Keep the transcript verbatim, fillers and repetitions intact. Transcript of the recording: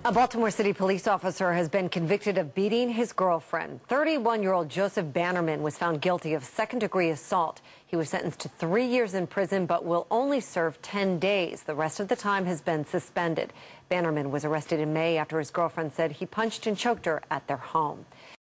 A Baltimore City police officer has been convicted of beating his girlfriend. thirty-one-year-old Joseph Bannerman was found guilty of second-degree assault. He was sentenced to three years in prison, but will only serve ten days. The rest of the time has been suspended. Bannerman was arrested in May after his girlfriend said he punched and choked her at their home.